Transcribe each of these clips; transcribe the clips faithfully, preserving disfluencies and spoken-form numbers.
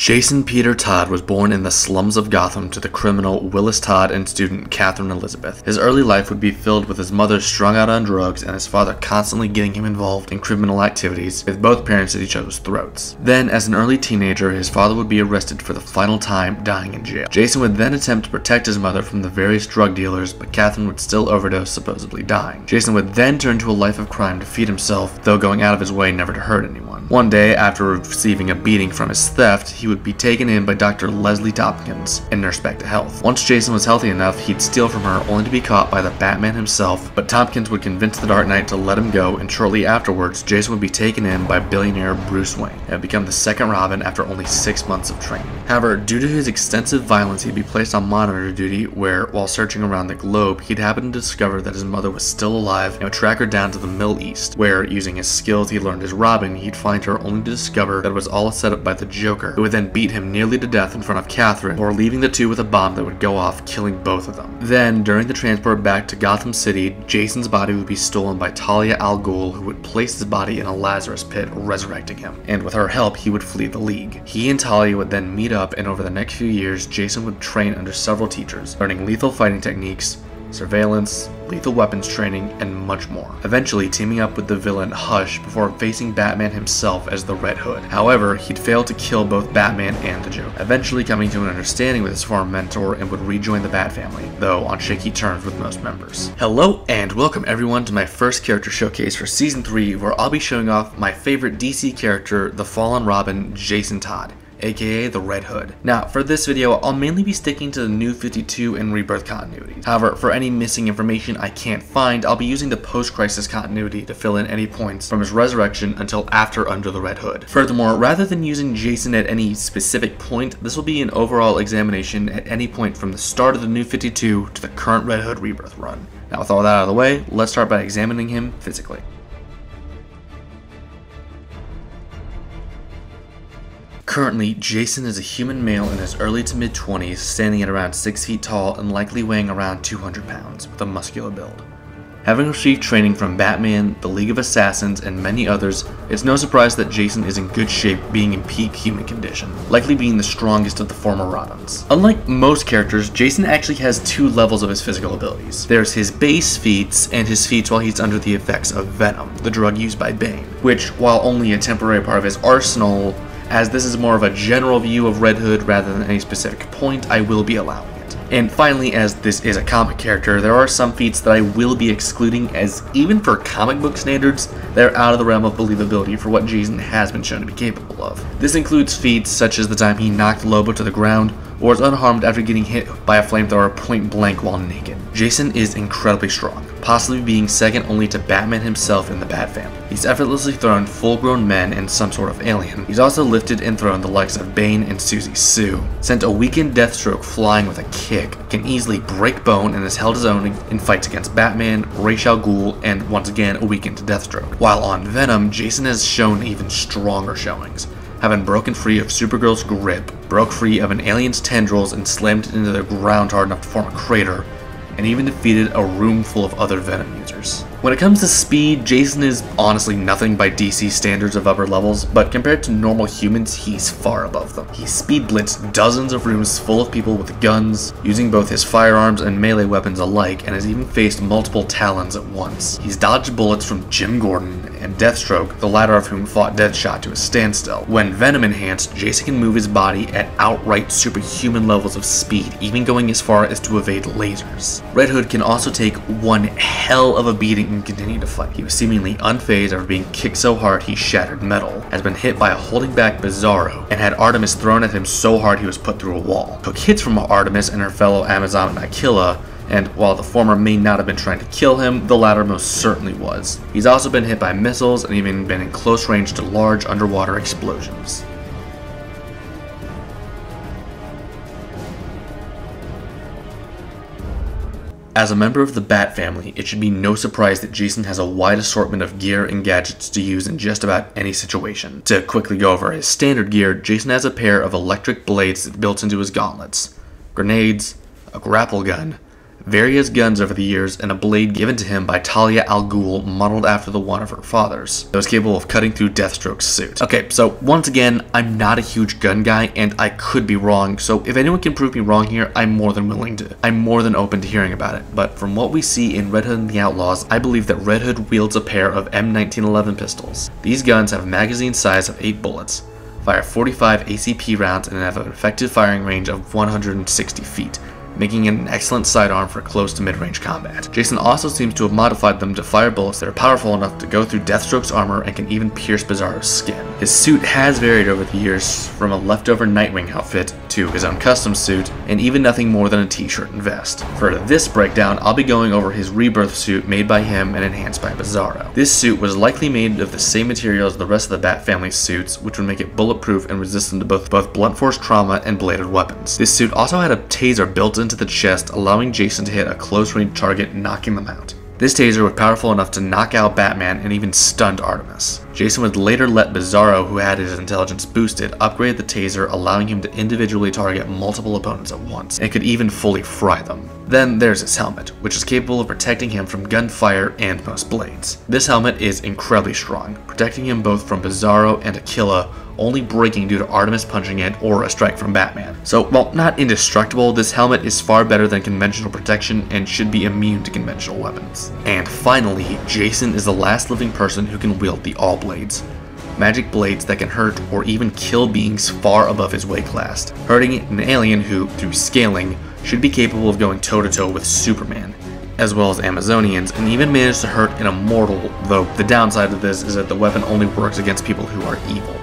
Jason Peter Todd was born in the slums of Gotham to the criminal Willis Todd and student Catherine Elizabeth. His early life would be filled with his mother strung out on drugs and his father constantly getting him involved in criminal activities, with both parents at each other's throats. Then, as an early teenager, his father would be arrested for the final time, dying in jail. Jason would then attempt to protect his mother from the various drug dealers, but Catherine would still overdose, supposedly dying. Jason would then turn to a life of crime to feed himself, though going out of his way never to hurt anyone. One day, after receiving a beating from his theft, he would be taken in by Doctor Leslie Tompkins and nursed back to health. Once Jason was healthy enough, he'd steal from her only to be caught by the Batman himself, but Tompkins would convince the Dark Knight to let him go, and shortly afterwards, Jason would be taken in by billionaire Bruce Wayne and become the second Robin after only six months of training. However, due to his extensive violence, he'd be placed on monitor duty where, while searching around the globe, he'd happen to discover that his mother was still alive and would track her down to the Middle East, where, using his skills he learned as Robin, he'd find her only to discover that it was all set up by the Joker, who would then beat him nearly to death in front of Catherine, or leaving the two with a bomb that would go off, killing both of them. Then, during the transport back to Gotham City, Jason's body would be stolen by Talia al Ghul, who would place his body in a Lazarus pit, resurrecting him, and with her help, he would flee the League. He and Talia would then meet up, and over the next few years, Jason would train under several teachers, learning lethal fighting techniques, surveillance, lethal weapons training, and much more. Eventually teaming up with the villain Hush before facing Batman himself as the Red Hood. However, he'd fail to kill both Batman and the Joker, eventually coming to an understanding with his former mentor and would rejoin the Bat family, though on shaky terms with most members. Hello and welcome everyone to my first character showcase for Season three, where I'll be showing off my favorite D C character, the fallen Robin, Jason Todd, aka the Red Hood. Now, for this video, I'll mainly be sticking to the New fifty-two and Rebirth continuity. However, for any missing information I can't find, I'll be using the post-crisis continuity to fill in any points from his resurrection until after Under the Red Hood. Furthermore, rather than using Jason at any specific point, this will be an overall examination at any point from the start of the New fifty-two to the current Red Hood Rebirth run. Now, with all that out of the way, let's start by examining him physically. Currently, Jason is a human male in his early to mid twenties, standing at around six feet tall and likely weighing around two hundred pounds, with a muscular build. Having received training from Batman, the League of Assassins, and many others, it's no surprise that Jason is in good shape, being in peak human condition, likely being the strongest of the former Robins. Unlike most characters, Jason actually has two levels of his physical abilities. There's his base feats, and his feats while he's under the effects of Venom, the drug used by Bane, which, while only a temporary part of his arsenal, as this is more of a general view of Red Hood rather than any specific point, I will be allowing it. And finally, as this is a comic character, there are some feats that I will be excluding, as even for comic book standards, they're out of the realm of believability for what Jason has been shown to be capable of. This includes feats such as the time he knocked Lobo to the ground, or was unharmed after getting hit by a flamethrower point blank while naked. Jason is incredibly strong, possibly being second only to Batman himself in the Bat family. He's effortlessly thrown full-grown men and some sort of alien. He's also lifted and thrown the likes of Bane and Susie Sue, sent a weakened Deathstroke flying with a kick, can easily break bone and has held his own in fights against Batman, Ra's al Ghul, and once again a weakened Deathstroke. While on Venom, Jason has shown even stronger showings, having broken free of Supergirl's grip, broke free of an alien's tendrils and slammed it into the ground hard enough to form a crater, and even defeated a room full of other Venom users. When it comes to speed, Jason is honestly nothing by D C standards of upper levels, but compared to normal humans, he's far above them. He's speed blitzed dozens of rooms full of people with guns, using both his firearms and melee weapons alike, and has even faced multiple Talons at once. He's dodged bullets from Jim Gordon and Deathstroke, the latter of whom fought Deadshot to a standstill. When Venom enhanced, Jason can move his body at outright superhuman levels of speed, even going as far as to evade lasers. Red Hood can also take one hell of a beating and continue to fight. He was seemingly unfazed after being kicked so hard he shattered metal, has been hit by a holding back Bizarro, and had Artemis thrown at him so hard he was put through a wall. Took hits from Artemis and her fellow Amazon Aquila, and while the former may not have been trying to kill him, the latter most certainly was. He's also been hit by missiles and even been in close range to large underwater explosions. As a member of the Bat family, it should be no surprise that Jason has a wide assortment of gear and gadgets to use in just about any situation. To quickly go over his standard gear, Jason has a pair of electric blades built into his gauntlets, grenades, a grapple gun, various guns over the years, and a blade given to him by Talia al Ghul modeled after the one of her father's, that was capable of cutting through Deathstroke's suit. Okay, so once again, I'm not a huge gun guy, and I could be wrong, so if anyone can prove me wrong here, I'm more than willing to. I'm more than open to hearing about it, but from what we see in Red Hood and the Outlaws, I believe that Red Hood wields a pair of M nineteen eleven pistols. These guns have a magazine size of eight bullets, fire forty-five A C P rounds, and have an effective firing range of one hundred sixty feet, making it an excellent sidearm for close to mid-range combat. Jason also seems to have modified them to fire bullets that are powerful enough to go through Deathstroke's armor and can even pierce Bizarro's skin. His suit has varied over the years, from a leftover Nightwing outfit to his own custom suit, and even nothing more than a t-shirt and vest. For this breakdown, I'll be going over his Rebirth suit made by him and enhanced by Bizarro. This suit was likely made of the same material as the rest of the Bat family's suits, which would make it bulletproof and resistant to both, both blunt force trauma and bladed weapons. This suit also had a taser built into the chest, allowing Jason to hit a close-range target, knocking them out. This taser was powerful enough to knock out Batman and even stunned Artemis. Jason would later let Bizarro, who had his intelligence boosted, upgrade the taser, allowing him to individually target multiple opponents at once, and could even fully fry them. Then there's his helmet, which is capable of protecting him from gunfire and most blades. This helmet is incredibly strong, protecting him both from Bizarro and Aquila, only breaking due to Artemis punching it or a strike from Batman. So, while not indestructible, this helmet is far better than conventional protection and should be immune to conventional weapons. And finally, Jason is the last living person who can wield the All Blades. Magic blades that can hurt or even kill beings far above his weight class, hurting an alien who, through scaling, should be capable of going toe-to-toe with Superman, as well as Amazonians, and even manage to hurt an immortal, though the downside of this is that the weapon only works against people who are evil.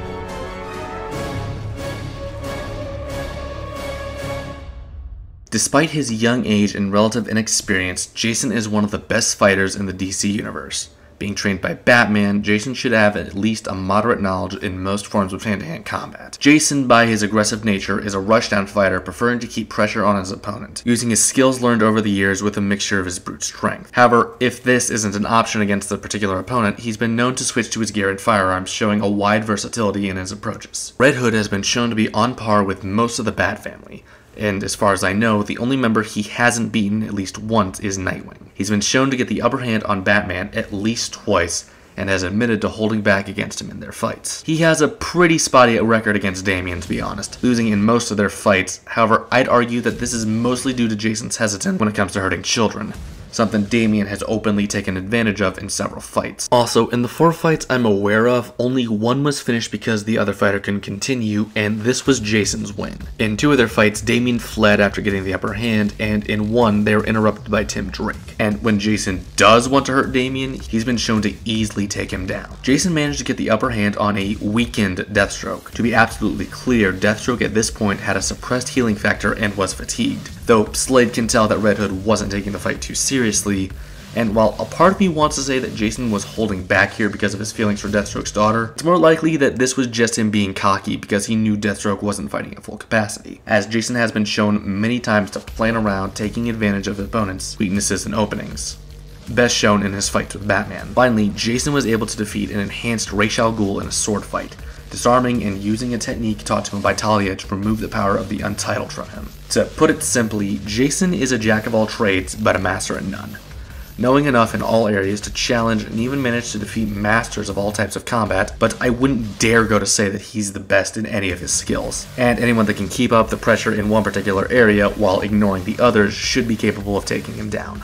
Despite his young age and relative inexperience, Jason is one of the best fighters in the D C universe. Being trained by Batman, Jason should have at least a moderate knowledge in most forms of hand-to-hand combat. Jason, by his aggressive nature, is a rushdown fighter, preferring to keep pressure on his opponent, using his skills learned over the years with a mixture of his brute strength. However, if this isn't an option against the particular opponent, he's been known to switch to his geared firearms, showing a wide versatility in his approaches. Red Hood has been shown to be on par with most of the Bat family, and as far as I know, the only member he hasn't beaten at least once is Nightwing. He's been shown to get the upper hand on Batman at least twice, and has admitted to holding back against him in their fights. He has a pretty spotty record against Damian, to be honest, losing in most of their fights. However, I'd argue that this is mostly due to Jason's hesitance when it comes to hurting children, something Damian has openly taken advantage of in several fights. Also, in the four fights I'm aware of, only one was finished because the other fighter couldn't continue, and this was Jason's win. In two of their fights, Damian fled after getting the upper hand, and in one, they were interrupted by Tim Drake. And when Jason does want to hurt Damian, he's been shown to easily take him down. Jason managed to get the upper hand on a weakened Deathstroke. To be absolutely clear, Deathstroke at this point had a suppressed healing factor and was fatigued, though Slade can tell that Red Hood wasn't taking the fight too seriously. Seriously, and while a part of me wants to say that Jason was holding back here because of his feelings for Deathstroke's daughter, it's more likely that this was just him being cocky because he knew Deathstroke wasn't fighting at full capacity, as Jason has been shown many times to plan around taking advantage of his opponent's weaknesses and openings, best shown in his fights with Batman. Finally, Jason was able to defeat an enhanced Ra's al Ghul in a sword fight, disarming and using a technique taught to him by Talia to remove the power of the Untitled from him. To put it simply, Jason is a jack of all trades, but a master at none, knowing enough in all areas to challenge and even manage to defeat masters of all types of combat, but I wouldn't dare go to say that he's the best in any of his skills. And anyone that can keep up the pressure in one particular area while ignoring the others should be capable of taking him down.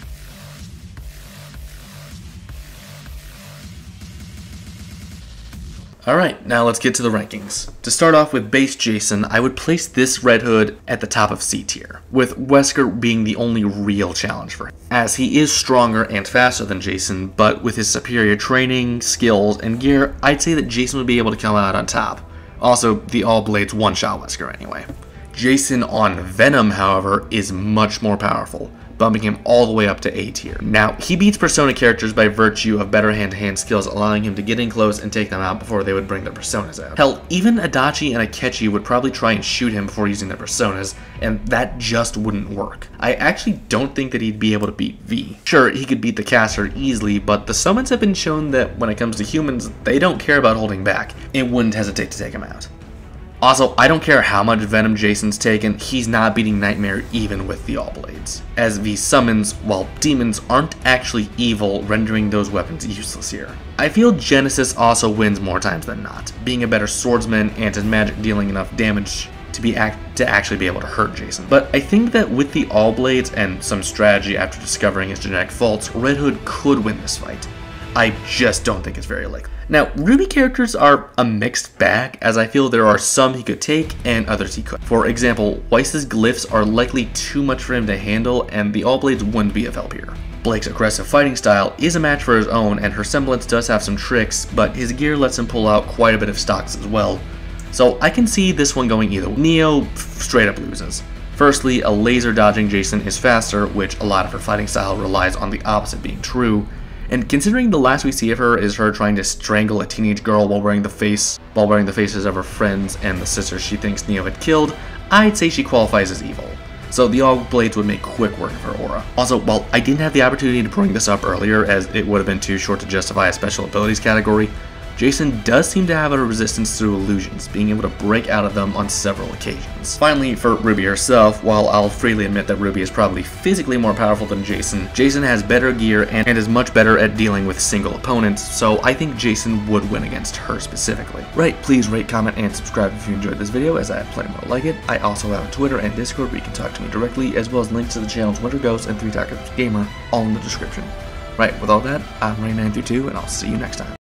Alright, now let's get to the rankings. To start off with base Jason, I would place this Red Hood at the top of C tier, with Wesker being the only real challenge for him, as he is stronger and faster than Jason, but with his superior training, skills, and gear, I'd say that Jason would be able to come out on top. Also, the All Blades one-shot Wesker anyway. Jason on Venom, however, is much more powerful, bumping him all the way up to A tier. Now, he beats Persona characters by virtue of better hand-to-hand skills, allowing him to get in close and take them out before they would bring their Personas out. Hell, even Adachi and Akechi would probably try and shoot him before using their Personas, and that just wouldn't work. I actually don't think that he'd be able to beat V. Sure, he could beat the caster easily, but the summons have been shown that when it comes to humans, they don't care about holding back, and wouldn't hesitate to take him out. Also, I don't care how much Venom Jason's taken, he's not beating Nightmare even with the All Blades, as these summons, while demons, aren't actually evil, rendering those weapons useless here. I feel Genesis also wins more times than not, being a better swordsman and his magic dealing enough damage to be act to actually be able to hurt Jason. But I think that with the All Blades and some strategy after discovering his genetic faults, Red Hood could win this fight. I just don't think it's very likely. Now, Ruby characters are a mixed bag, as I feel there are some he could take and others he could. For example, Weiss's glyphs are likely too much for him to handle, and the All Blades wouldn't be of help here. Blake's aggressive fighting style is a match for his own, and her semblance does have some tricks, but his gear lets him pull out quite a bit of stocks as well. So I can see this one going either way. Neo straight up loses. Firstly, a laser dodging Jason is faster, which a lot of her fighting style relies on the opposite being true. And considering the last we see of her is her trying to strangle a teenage girl while wearing the face, while wearing the faces of her friends and the sisters she thinks Neo had killed, I'd say she qualifies as evil. So the All Blades would make quick work of her aura. Also, while I didn't have the opportunity to bring this up earlier, as it would have been too short to justify a special abilities category, Jason does seem to have a resistance through illusions, being able to break out of them on several occasions. Finally, for Ruby herself, while I'll freely admit that Ruby is probably physically more powerful than Jason, Jason has better gear and, and is much better at dealing with single opponents, so I think Jason would win against her specifically. Right, please rate, comment, and subscribe if you enjoyed this video, as I have plenty more like it. I also have a Twitter and Discord where you can talk to me directly, as well as links to the channels Winter Ghost and three Tacos Gamer, all in the description. Right, with all that, I'm Ray nine three two, and I'll see you next time.